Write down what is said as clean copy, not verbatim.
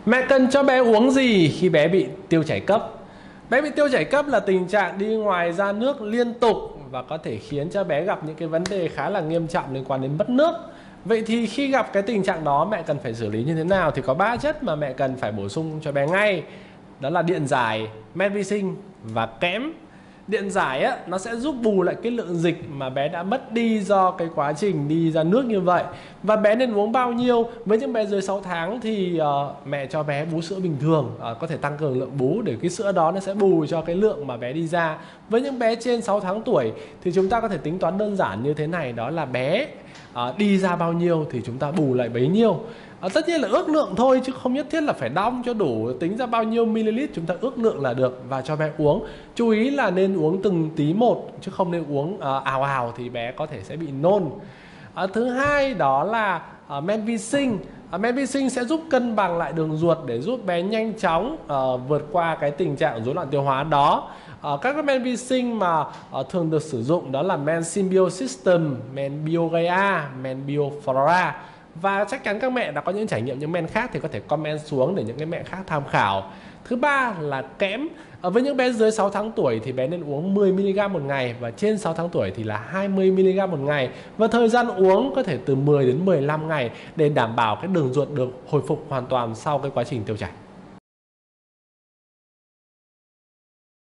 Mẹ cần cho bé uống gì khi bé bị tiêu chảy cấp? Bé bị tiêu chảy cấp là tình trạng đi ngoài ra nước liên tục và có thể khiến cho bé gặp những cái vấn đề khá là nghiêm trọng liên quan đến mất nước. Vậy thì khi gặp cái tình trạng đó mẹ cần phải xử lý như thế nào? Thì có 3 chất mà mẹ cần phải bổ sung cho bé ngay. Đó là điện giải, men vi sinh và kẽm. Điện giải á, nó sẽ giúp bù lại cái lượng dịch mà bé đã mất đi do cái quá trình đi ra nước như vậy. Và bé nên uống bao nhiêu? Với những bé dưới 6 tháng thì mẹ cho bé bú sữa bình thường, có thể tăng cường lượng bú để cái sữa đó nó sẽ bù cho cái lượng mà bé đi ra. Với những bé trên 6 tháng tuổi thì chúng ta có thể tính toán đơn giản như thế này, đó là bé đi ra bao nhiêu thì chúng ta bù lại bấy nhiêu. Tất nhiên là ước lượng thôi chứ không nhất thiết là phải đong cho đủ, tính ra bao nhiêu ml chúng ta ước lượng là được và cho bé uống. Chú ý là nên uống từng tí một chứ không nên uống ào ào thì bé có thể sẽ bị nôn. Thứ hai đó là men vi sinh. Men vi sinh sẽ giúp cân bằng lại đường ruột để giúp bé nhanh chóng vượt qua cái tình trạng rối loạn tiêu hóa đó. Các cái men vi sinh mà thường được sử dụng đó là men Symbiosystem, men Biogaia, men Bioflora. Và chắc chắn các mẹ đã có những trải nghiệm những men khác thì có thể comment xuống để những cái mẹ khác tham khảo. Thứ ba là kẽm. Với những bé dưới 6 tháng tuổi thì bé nên uống 10mg một ngày và trên 6 tháng tuổi thì là 20mg một ngày. Và thời gian uống có thể từ 10 đến 15 ngày để đảm bảo cái đường ruột được hồi phục hoàn toàn sau cái quá trình tiêu chảy.